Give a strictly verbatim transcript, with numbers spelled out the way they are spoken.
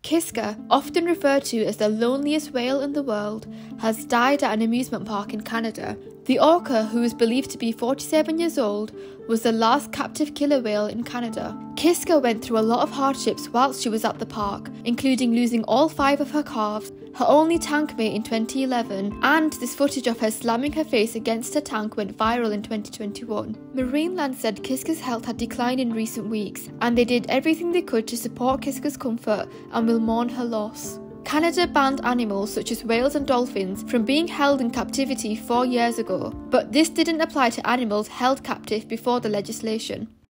Kiska, often referred to as the loneliest whale in the world, has died at an amusement park in Canada. The orca, who is believed to be forty-seven years old, was the last captive killer whale in Canada. Kiska went through a lot of hardships whilst she was at the park, including losing all five of her calves, her only tank mate in twenty eleven, and this footage of her slamming her face against her tank went viral in twenty twenty-one. Marineland said Kiska's health had declined in recent weeks, and they did everything they could to support Kiska's comfort and will mourn her loss. Canada banned animals such as whales and dolphins from being held in captivity four years ago, but this didn't apply to animals held captive before the legislation.